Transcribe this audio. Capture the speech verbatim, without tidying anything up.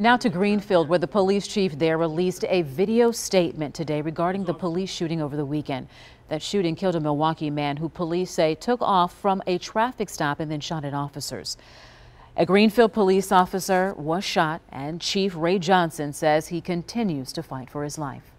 Now to Greenfield, where the police chief there released a video statement today regarding the police shooting over the weekend. That shooting killed a Milwaukee man who police say took off from a traffic stop and then shot at officers. A Greenfield police officer was shot, and Chief Ray Johnson says he continues to fight for his life.